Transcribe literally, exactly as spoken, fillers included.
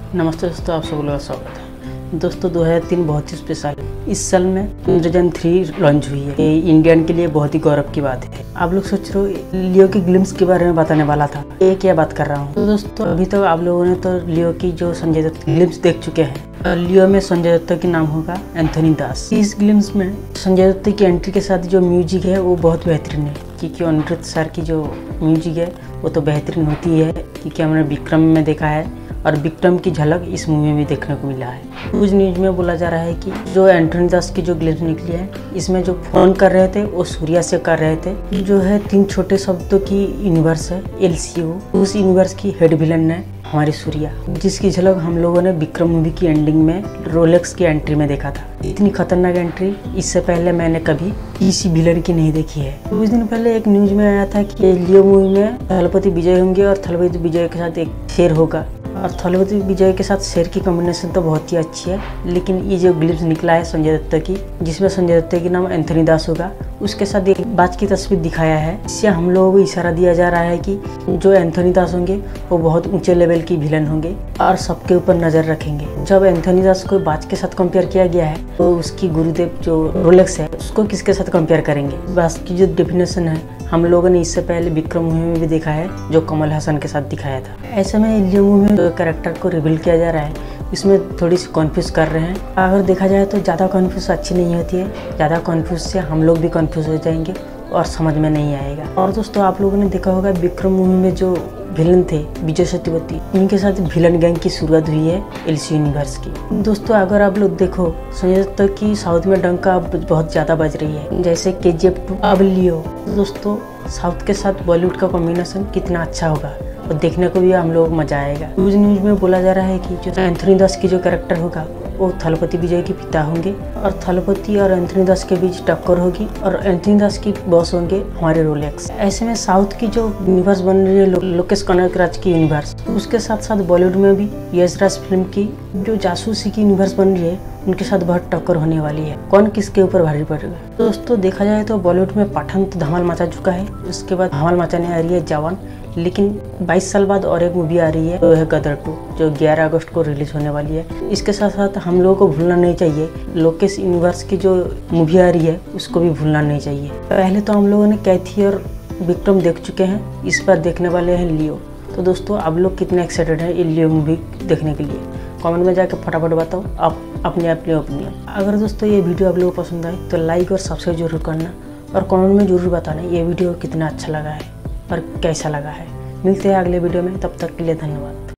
नमस्ते दोस्तों, आप सब लोगों का स्वागत है। दोस्तों दो हज़ार तीन बहुत ही स्पेशल है। इस साल में चंद्रयान थ्री लॉन्च हुई है। ये इंडियन के लिए बहुत ही गौरव की बात है। आप लोग सोच रहे हो लियो की ग्लिम्स के बारे में बताने वाला था, ये क्या बात कर रहा हूँ। तो दोस्तों अभी तक तो आप लोगों ने तो लियो की जो संजय दत्त ग्लिम्स देख चुके हैं। लियो में संजय दत्त की नाम होगा एंथोनी दास। इस ग्लिम्स में संजय दत्त की एंट्री के साथ जो म्यूजिक है वो बहुत बेहतरीन है, क्योंकि अनिरुद्ध सर की जो म्यूजिक है वो तो बेहतरीन होती है, क्योंकि हमने विक्रम में देखा है और विक्रम की झलक इस मूवी में देखने को मिला है। कुछ न्यूज में बोला जा रहा है कि जो एंथोनी दास की जो ग्लिम्स निकली है, इसमें जो फोन कर रहे थे वो सूर्या से कर रहे थे। जो है तीन छोटे शब्दों की यूनिवर्स है एल सी यू, उस यूनिवर्स की हेड विलन है हमारे सूर्या, जिसकी झलक हम लोगों ने विक्रम मूवी की एंडिंग में रोलेक्स की एंट्री में देखा था। इतनी खतरनाक एंट्री इससे पहले मैंने कभी किसी विलन की नहीं देखी है। कुछ दिन पहले एक न्यूज में आया था कि लियो मूवी में थलपति विजय होंगे और थलपति विजय के साथ एक शेर होगा, और थलपति विजय के साथ शेर की कॉम्बिनेशन तो बहुत ही अच्छी है। लेकिन ये जो ग्लिम्स निकला है संजय दत्त की, जिसमें संजय दत्त की नाम एंथोनी दास होगा, उसके साथ एक बाज की तस्वीर दिखाया है। इससे हम लोगों को इशारा दिया जा रहा है कि जो एंथोनी दास होंगे वो बहुत ऊंचे लेवल की विलन होंगे और सबके ऊपर नजर रखेंगे। जब एंथोनी दास को बाज के साथ कंपेयर किया गया है तो उसकी गुरुदेव जो रोलेक्स है उसको किसके साथ कंपेयर करेंगे। बाज की जो डेफिनेशन है हम लोगों ने इससे पहले विक्रम मूवी में भी देखा है, जो कमल हसन के साथ दिखाया था। ऐसे में लियो मूवी में कैरेक्टर को रिवील किया जा रहा है, इसमें थोड़ी सी कन्फ्यूज कर रहे हैं। अगर देखा जाए तो ज़्यादा कन्फ्यूज अच्छी नहीं होती है, ज़्यादा कन्फ्यूज से हम लोग भी कन्फ्यूज हो जाएंगे और समझ में नहीं आएगा। और दोस्तों आप लोगों ने देखा होगा विक्रम मूवी में जो विलन थे विजय सेतुपति, इनके साथ विलन गैंग की शुरुआत हुई है एलसी यूनिवर्स की। दोस्तों अगर आप लोग देखो संजय दत्त की साउथ में डंका अब बहुत ज़्यादा बज रही है, जैसे के जी एफ टू, अब लियो। दोस्तों साउथ के साथ बॉलीवुड का कॉम्बिनेशन कितना अच्छा होगा और देखने को भी हम लोग मजा आएगा। न्यूज न्यूज में बोला जा रहा है कि जो एंथोनी दास की जो कैरेक्टर होगा वो थलपति विजय के पिता होंगे और थलपति और एंथोनी दास के बीच टक्कर होगी और एंथोनी दास की बॉस होंगे हमारे रोलेक्स। ऐसे में साउथ की जो यूनिवर्स बन रही है लो, लोकेश कनगराज की यूनिवर्स, उसके साथ साथ बॉलीवुड में भी यश राज फिल्म की जो जासूसी की यूनिवर्स बन रही है उनके साथ बहुत टक्कर होने वाली है। कौन किसके ऊपर भारी पड़ेगा। तो दोस्तों देखा जाए तो बॉलीवुड में पठान तो धमाल मचा चुका है, उसके बाद धमाल मचाने आ रही है जवान। लेकिन बाईस साल बाद और एक मूवी आ रही है, वो है गदर टू, जो ग्यारह अगस्त को रिलीज होने वाली है। इसके साथ साथ हम लोगों को भूलना नहीं चाहिए लोकेश यूनिवर्स की जो मूवी आ रही है उसको भी भूलना नहीं चाहिए। पहले तो हम लोगों ने कैथी और विक्रम देख चुके हैं, इस बार देखने वाले हैं लियो। तो दोस्तों आप लोग कितने एक्साइटेड हैं ये लियो मूवी देखने के लिए, कमेंट में जाकर फटाफट बताओ आप अपने अपने ओपिनियन। अगर दोस्तों ये वीडियो आप लोगों को पसंद आए तो लाइक और सब्सक्राइब जरूर करना और कमेंट में जरूर बताना ये वीडियो कितना अच्छा लगा है और कैसा लगा है। मिलते हैं अगले वीडियो में, तब तक के लिए धन्यवाद।